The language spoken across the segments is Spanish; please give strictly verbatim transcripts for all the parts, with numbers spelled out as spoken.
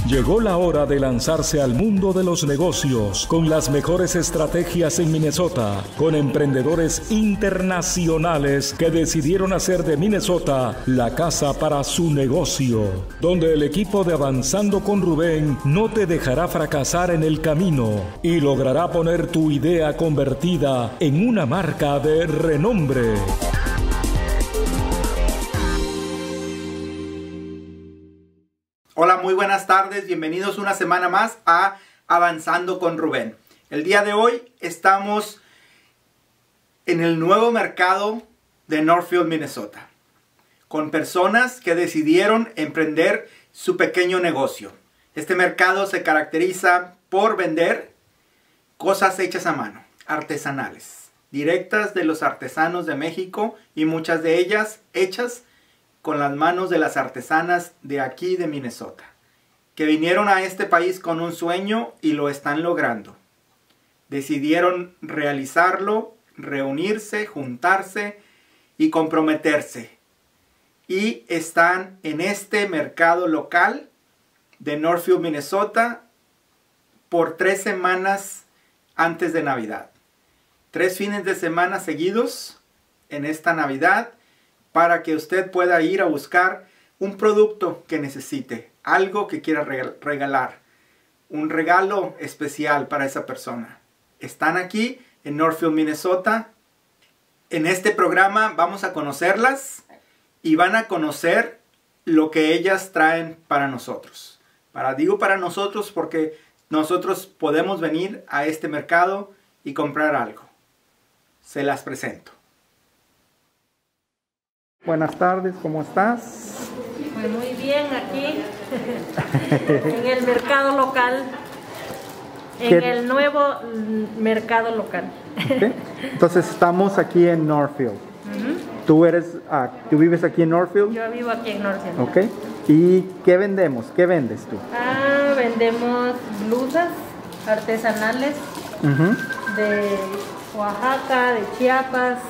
Llegó la hora de lanzarse al mundo de los negocios con las mejores estrategias en Minnesota, con emprendedores internacionales que decidieron hacer de Minnesota la casa para su negocio, donde el equipo de Avanzando con Rubén no te dejará fracasar en el camino y logrará poner tu idea convertida en una marca de renombre. Hola, muy buenas tardes, bienvenidos una semana más a Avanzando con Rubén. El día de hoy estamos en el nuevo mercado de Northfield, Minnesota, con personas que decidieron emprender su pequeño negocio. Este mercado se caracteriza por vender cosas hechas a mano, artesanales, directas de los artesanos de México y muchas de ellas hechas con las manos de las artesanas de aquí de Minnesota, que vinieron a este país con un sueño y lo están logrando. Decidieron realizarlo, reunirse, juntarse y comprometerse. Y están en este mercado local de Northfield, Minnesota, por tres semanas antes de Navidad. Tres fines de semana seguidos en esta Navidad, para que usted pueda ir a buscar un producto que necesite, algo que quiera regalar, un regalo especial para esa persona. Están aquí en Northfield, Minnesota. En este programa vamos a conocerlas y van a conocer lo que ellas traen para nosotros. Para, digo para nosotros porque nosotros podemos venir a este mercado y comprar algo. Se las presento. Buenas tardes, ¿cómo estás? Pues muy bien, aquí en el mercado local, en ¿Qué? el nuevo mercado local. Okay. Entonces estamos aquí en Northfield. Uh-huh. ¿Tú eres, uh, tú vives aquí en Northfield? Yo vivo aquí en Northfield. Okay. ¿Y qué vendemos? ¿Qué vendes tú? Ah, vendemos blusas artesanales Uh-huh. de Oaxaca, de Chiapas.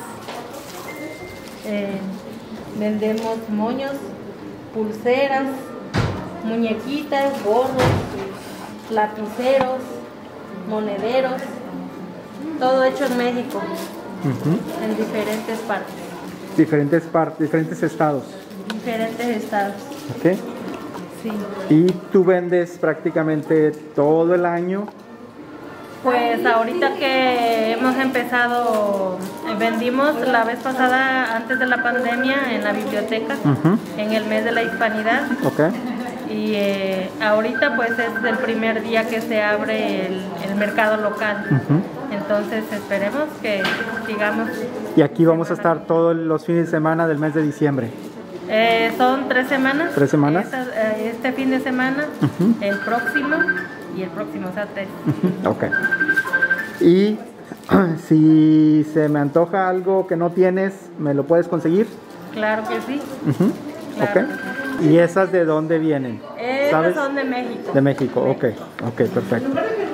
Eh, vendemos moños, pulseras, muñequitas, gorros, lapiceros, monederos, todo hecho en México, Uh-huh. en diferentes partes, Diferentes partes, diferentes estados. diferentes estados. Okay. Sí. ¿Y tú vendes prácticamente todo el año? Pues ahorita que hemos empezado, eh, vendimos la vez pasada antes de la pandemia en la biblioteca, Uh-huh. en el mes de la hispanidad. Okay. Y eh, ahorita pues es el primer día que se abre el, el mercado local. Uh-huh. Entonces esperemos que sigamos. Y aquí vamos a estar todos los fines de semana del mes de diciembre. Eh, son tres semanas. ¿Tres semanas? Esta- eh, este fin de semana, Uh-huh. el próximo y el próximo, o sea, tres. Uh-huh. Ok. Y si se me antoja algo que no tienes, ¿me lo puedes conseguir? Claro que sí. Uh-huh. Claro. Ok. ¿Y esas de dónde vienen? Estas ¿Sabes? son de México. De México, ok. Ok, perfecto.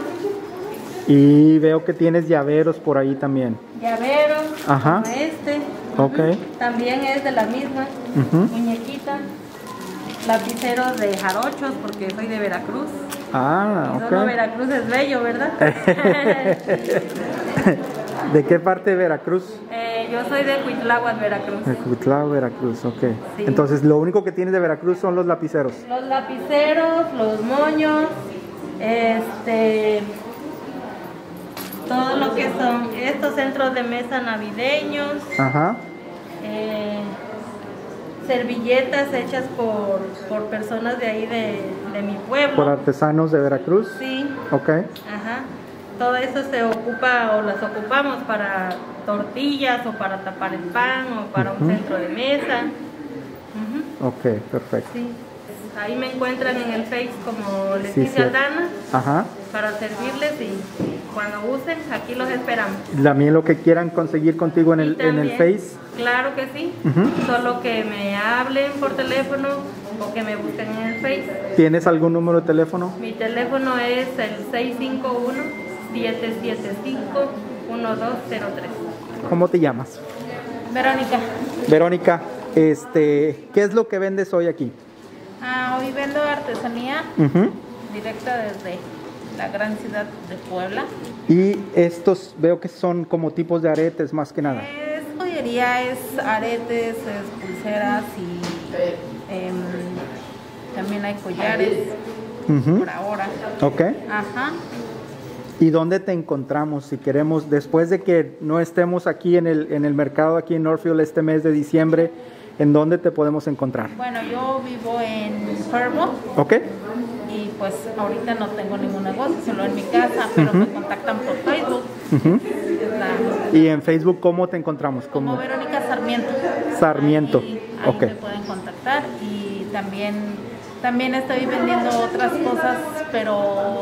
Y veo que tienes llaveros por ahí también. Llaveros, Ajá. como este. Ok. Ujú. También es de la misma. Ujú. Muñequita. Lapiceros de jarochos, porque soy de Veracruz. Ah, Y solo ok. Veracruz es bello, ¿verdad? ¿De qué parte de Veracruz? Eh, yo soy de Cuitláhuac, Veracruz. De Cuitlao, Veracruz, ok. Sí. Entonces, lo único que tienes de Veracruz son los lapiceros. Los lapiceros, los moños, este, todo lo que son estos centros de mesa navideños, Ajá. eh, servilletas hechas por, por personas de ahí de, de mi pueblo. Por artesanos de Veracruz. Sí, Ok. ajá. Todo eso se ocupa o las ocupamos para tortillas o para tapar el pan o para un Ujú. centro de mesa. Ujú. Ok, perfecto. Sí. Ahí me encuentran en el Face como Sí, Leticia sí. Aldana Ajá. para servirles y cuando gusten, aquí los esperamos. También lo que quieran conseguir contigo en Y el, en el también, Face. Claro que sí. Ujú. Solo que me hablen por teléfono o que me busquen en el Face. ¿Tienes algún número de teléfono? Mi teléfono es el seis cinco uno, siete siete cinco, uno dos cero tres. ¿Cómo te llamas? Verónica. Verónica, este, ¿qué es lo que vendes hoy aquí? Ah, hoy vendo artesanía, Ujú. directa desde la gran ciudad de Puebla. Y estos veo que son como tipos de aretes más que nada. Es joyería, es aretes, es pulseras y eh, también hay collares. Uh-huh. Por ahora. Ok. Ajá. ¿Y dónde te encontramos si queremos, después de que no estemos aquí en el, en el mercado aquí en Northfield este mes de diciembre, en dónde te podemos encontrar? Bueno, yo vivo en Fairmont. Ok. Y pues ahorita no tengo ningún negocio, solo en mi casa, pero uh-huh. me contactan por Facebook. Uh-huh. La... ¿Y en Facebook cómo te encontramos? Como, como Verónica Sarmiento. Sarmiento. Ahí, ahí okay. me pueden contactar y también, también estoy vendiendo otras cosas, pero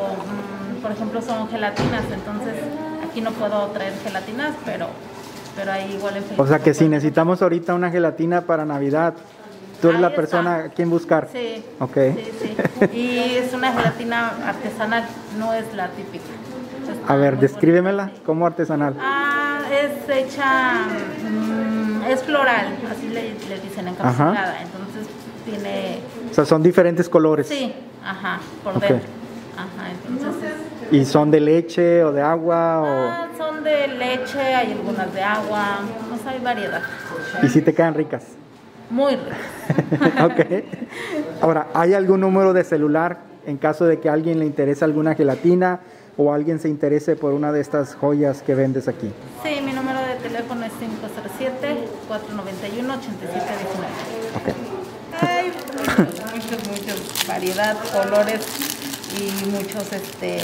por ejemplo son gelatinas, entonces aquí no puedo traer gelatinas, pero, pero ahí igual en Facebook. O sea que si necesitamos ahorita una gelatina para Navidad, tú eres ahí la está. persona a quien buscar. Sí. Ok. Sí, sí. Y es una gelatina artesanal, no es la típica. A ver, descríbemela, ¿cómo artesanal? Ah, es hecha, mmm, es floral, así le, le dicen, encapsulada, ajá. Entonces tiene... O sea, son diferentes colores. Sí, ajá, por okay. dentro. Ajá, entonces... ¿Y son de leche o de agua? O... Ah, son de leche, hay algunas de agua, no sé, hay variedad. ¿Y si te quedan ricas? Muy ricas. Ok. Ahora, ¿hay algún número de celular en caso de que a alguien le interese alguna gelatina o alguien se interese por una de estas joyas que vendes aquí? Sí, mi número de teléfono es cinco cero siete, cuatro nueve uno, ocho siete uno nueve. Ok. Hay muchos, muchos, muchos, variedad, colores y muchos, este,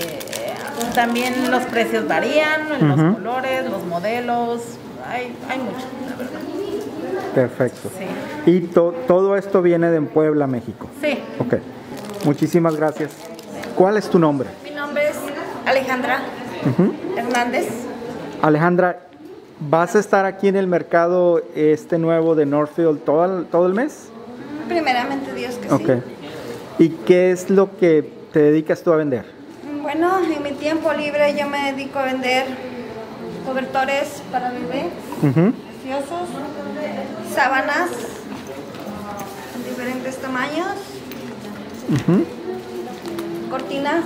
también los precios varían, uh-huh. los colores, los modelos, hay, hay muchos, la verdad. Perfecto. Sí. ¿Y to, todo esto viene de Puebla, México? Sí. Ok. Muchísimas gracias. ¿Cuál es tu nombre? Mi nombre es Alejandra uh-huh. Hernández. Alejandra, ¿vas a estar aquí en el mercado este nuevo de Northfield todo el, todo el mes? Primeramente Dios que okay. sí. ¿Y qué es lo que te dedicas tú a vender? Bueno, en mi tiempo libre yo me dedico a vender cobertores para bebé, uh-huh. preciosos, sábanas en diferentes tamaños, uh-huh. cortinas,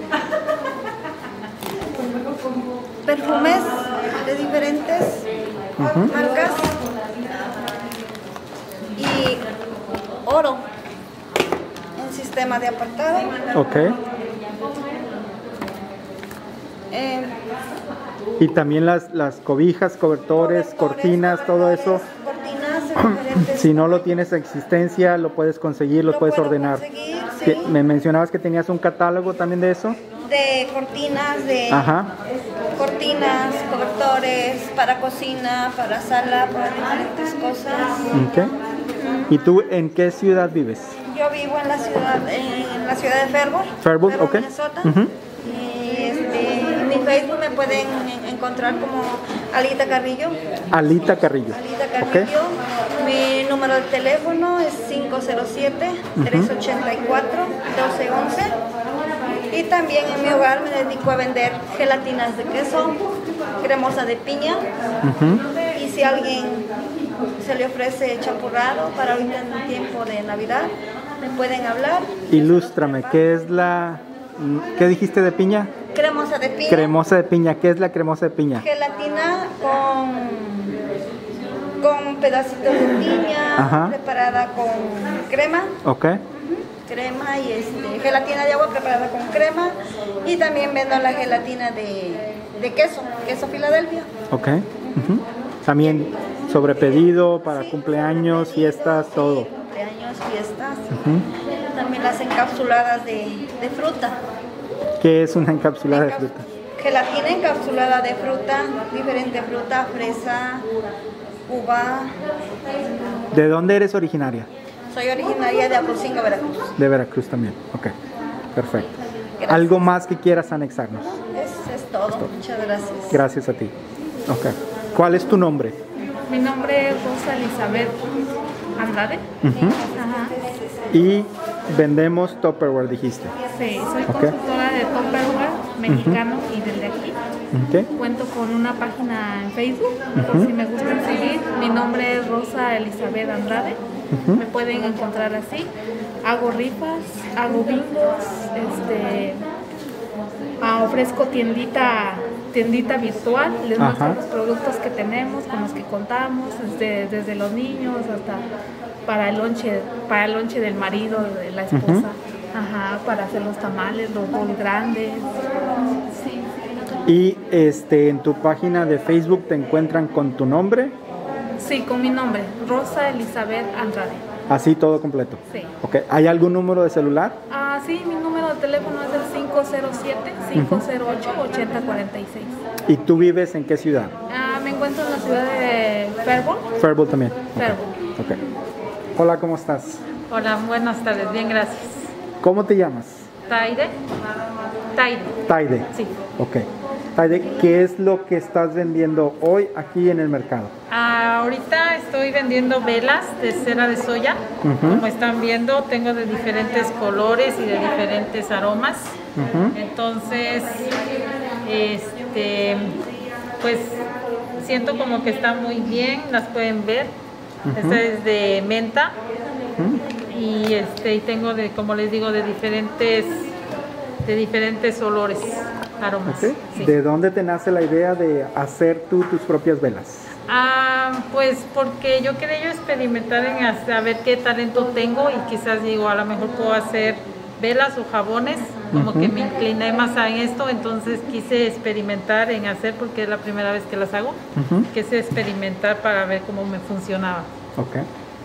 perfumes de diferentes uh-huh. marcas y oro en sistema de apartado. Ok. Eh, y también las, las cobijas, cobertores, cobertores cortinas, todo eso. Cortinas si no lo tienes en existencia, lo puedes conseguir, lo, lo puedes ordenar. Sí. Me mencionabas que tenías un catálogo también de eso. De cortinas, de Ajá. cortinas, cobertores para cocina, para sala, para diferentes cosas. Okay. ¿Y tú en qué ciudad vives? Yo vivo en la ciudad, en la ciudad de Fairmont, Fairmont, Fairmont okay. Minnesota. Uh-huh. Y este, en mi Facebook me pueden encontrar como Alita Carrillo. Alita Carrillo. Alita Carrillo. Okay. Mi número de teléfono es cinco cero siete, tres ocho cuatro, uno dos uno uno. Y también en mi hogar me dedico a vender gelatinas de queso, cremosa de piña. Uh-huh. Y si a alguien se le ofrece champurrado para ahorita en el tiempo de Navidad, me pueden hablar. Ilústrame, ¿qué es la... ¿Qué dijiste de piña? Cremosa de piña. Cremosa de piña, ¿qué es la cremosa de piña? Gelatina con, con pedacitos de piña, ajá. preparada con crema. Ok. Crema y este, gelatina de agua preparada con crema. Y también vendo la gelatina de, de queso, queso Filadelfia. Ok. Uh-huh. También sobre pedido para sí, cumpleaños, pedido, fiestas, sí, todo. Cumpleaños, fiestas. Uh-huh. También las encapsuladas de, de fruta. ¿Qué es una encapsulada Encap- de fruta? Gelatina encapsulada de fruta, diferente fruta, fresa, uva. ¿De dónde eres originaria? Soy originaria de Apulcingo, Veracruz. De Veracruz también, ok, perfecto. Gracias. ¿Algo más que quieras anexarnos? Es, es, todo. es todo, muchas gracias. Gracias a ti. Ok. ¿Cuál es tu nombre? Mi nombre es Rosa Elizabeth Andrade. Uh-huh. Ajá. Y vendemos Tupperware, dijiste. Sí, soy okay. consultora de Tupperware mexicano uh-huh. y del de aquí. Okay. Cuento con una página en Facebook, uh-huh. por si me gustan seguir. Mi nombre es Rosa Elizabeth Andrade. Uh-huh. Me pueden encontrar así. Hago rifas, hago bingos, este, ah, ofrezco tiendita, tiendita virtual, les muestro Ajá. los productos que tenemos, con los que contamos, desde, desde los niños hasta para el lonche, para el lonche del marido, de la esposa. Uh-huh. Ajá, para hacer los tamales, los bol grandes. Sí. Y este, en tu página de Facebook te encuentran con tu nombre. Sí, con mi nombre, Rosa Elizabeth Andrade. ¿Así todo completo? Sí. Okay. ¿Hay algún número de celular? Ah, sí, mi número de teléfono es el cinco cero siete, cinco cero ocho, ocho cero cuatro seis. ¿Y tú vives en qué ciudad? Ah, me encuentro en la ciudad de Fairborn. Fairborn también. Fairborn. Okay. Okay. Hola, ¿cómo estás? Hola, buenas tardes, bien, gracias. ¿Cómo te llamas? Taide. Taide. Taide. Sí. Ok. Taide, ¿qué es lo que estás vendiendo hoy aquí en el mercado? Ah, ahorita estoy vendiendo velas de cera de soya. Uh-huh. Como están viendo, tengo de diferentes colores y de diferentes aromas. Uh-huh. Entonces, este, pues siento como que están muy bien, las pueden ver. Uh-huh. Esta es de menta. Uh-huh. Y este, y tengo de, como les digo, de diferentes, de diferentes olores. Aromas. Okay. Sí. ¿De dónde te nace la idea de hacer tú tus propias velas? Ah, pues porque yo quería yo experimentar en saber qué talento tengo y quizás digo, a lo mejor puedo hacer velas o jabones, como uh-huh. que me incliné más a esto, entonces quise experimentar en hacer porque es la primera vez que las hago, uh-huh. quise experimentar para ver cómo me funcionaba. Ok.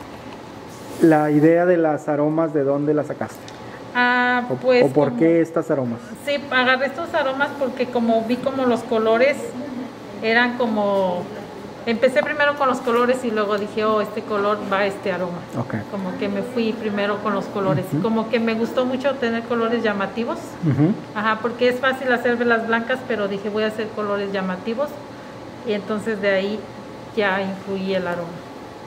La idea de las aromas, ¿de dónde la sacaste? Ah, pues, ¿O por como, qué estas aromas? Sí, agarré estos aromas porque como vi como los colores eran como... Empecé primero con los colores y luego dije, oh, este color va a este aroma. Okay. Como que me fui primero con los colores. Uh-huh. Como que me gustó mucho tener colores llamativos. Uh-huh. Ajá, porque es fácil hacer velas blancas, pero dije, voy a hacer colores llamativos. Y entonces de ahí ya influí el aroma.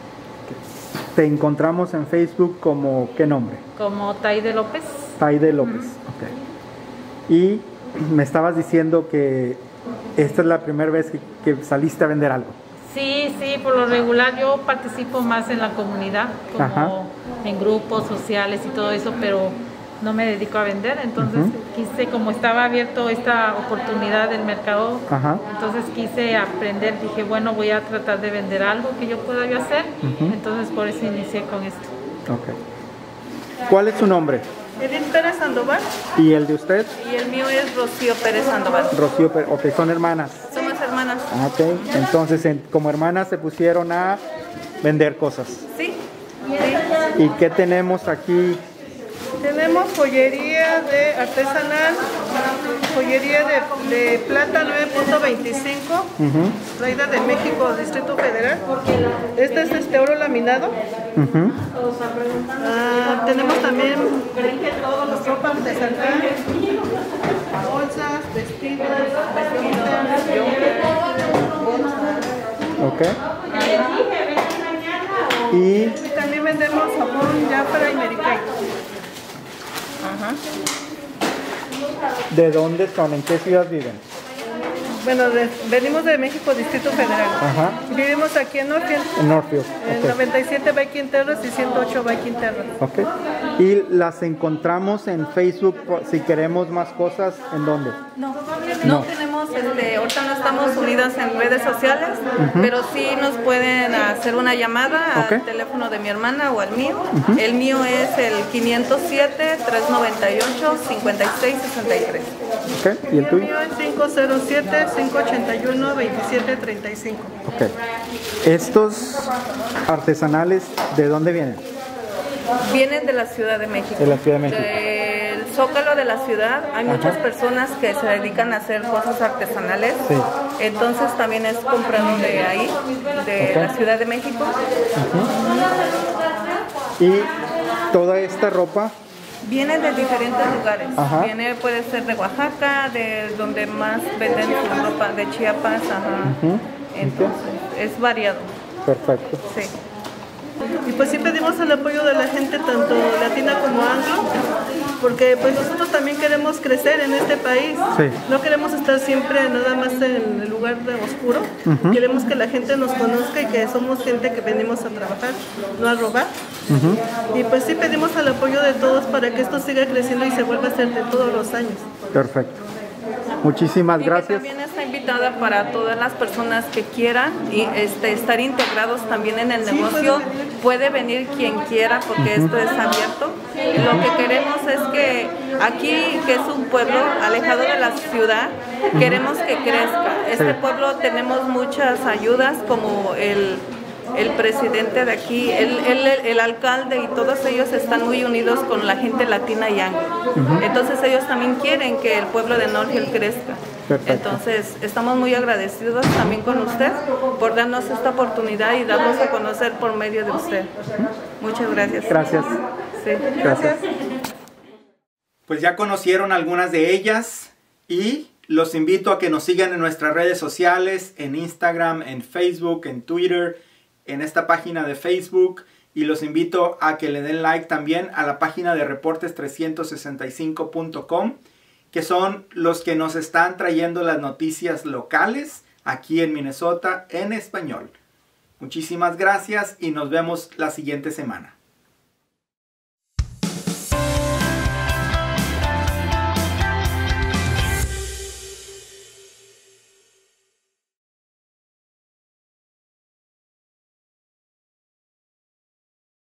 Te encontramos en Facebook como, ¿qué nombre? Como Taide López. Taide López, uh-huh. Ok. Y me estabas diciendo que esta es la primera vez que, que saliste a vender algo. Sí, sí, por lo regular yo participo más en la comunidad, como Ajá. en grupos sociales y todo eso, pero no me dedico a vender, entonces uh-huh. quise, como estaba abierto esta oportunidad del mercado, Ajá. entonces quise aprender, dije, bueno, voy a tratar de vender algo que yo pueda yo hacer, uh-huh. entonces por eso inicié con esto. Okay. ¿Cuál es su nombre? Edith Pérez Sandoval. ¿Y el de usted? Y el mío es Rocío Pérez Sandoval. Rocío Pérez, ok, son hermanas. Somos hermanas. Ok, entonces en, como hermanas se pusieron a vender cosas. Sí. sí. ¿Y qué tenemos aquí? Tenemos joyería de artesanal, joyería de, de plata nueve punto veinticinco, uh-huh. traída de México, Distrito Federal. Este es este oro laminado. Uh-huh. Ah, tenemos también ropa artesanal, bolsas, vestidos, bolsas. Ok. Y, y también vendemos jabón Jafra y Mary Kay. Ajá. ¿De dónde son? ¿En qué ciudad viven? Bueno, de, venimos de México, Distrito Federal. Ajá. Vivimos aquí en Northfield. En Northfield. En okay. noventa y siete Viking Terrace y ciento ocho Viking Terrace. Ok. ¿Y las encontramos en Facebook si queremos más cosas? ¿En dónde? No, no, no tenemos, este, ahorita no estamos unidas en redes sociales, uh-huh. pero sí nos pueden hacer una llamada okay. al teléfono de mi hermana o al mío. Uh-huh. El mío es el quinientos siete, trescientos noventa y ocho, cincuenta y seis sesenta y tres. Okay. ¿Y el tuyo? El mío es cinco cero siete, cinco ochenta y uno, veintisiete treinta y cinco. Ok. ¿Estos artesanales de dónde vienen? Vienen de la Ciudad de México. De la Ciudad de México. Del Zócalo de la ciudad. Hay Ajá. muchas personas que se dedican a hacer cosas artesanales. Sí. Entonces también es comprado de ahí, de okay. la Ciudad de México. Uh-huh. Y toda esta ropa viene de diferentes lugares. Ajá. Viene, puede ser de Oaxaca, de donde más venden su ropa, de Chiapas. Ajá. Uh-huh. Entonces es variado. Perfecto. Sí. Y pues sí pedimos el apoyo de la gente, tanto latina como anglo, porque pues nosotros también queremos crecer en este país. Sí. No queremos estar siempre nada más en el lugar de oscuro. Uh-huh. Queremos que la gente nos conozca y que somos gente que venimos a trabajar, no a robar. Uh-huh. Y pues sí pedimos el apoyo de todos para que esto siga creciendo y se vuelva a hacer de todos los años. Perfecto. Muchísimas gracias. Y también está invitada para todas las personas que quieran y este, estar integrados también en el sí, negocio. Puede venir quien quiera porque uh-huh. esto es abierto. Lo que queremos es que aquí, que es un pueblo alejado de la ciudad, uh-huh. queremos que crezca. Este sí. pueblo tenemos muchas ayudas como el... el presidente de aquí, el, el, el alcalde y todos ellos están muy unidos con la gente latina y anglo. Uh-huh. Entonces ellos también quieren que el pueblo de Northfield crezca. Perfecto. Entonces estamos muy agradecidos también con usted por darnos esta oportunidad y darnos a conocer por medio de usted. Muchas gracias. Gracias. Sí. Gracias. Pues ya conocieron algunas de ellas y los invito a que nos sigan en nuestras redes sociales, en Instagram, en Facebook, en Twitter, en esta página de Facebook, y los invito a que le den like también a la página de reportes trescientos sesenta y cinco punto com, que son los que nos están trayendo las noticias locales aquí en Minnesota en español. Muchísimas gracias y nos vemos la siguiente semana.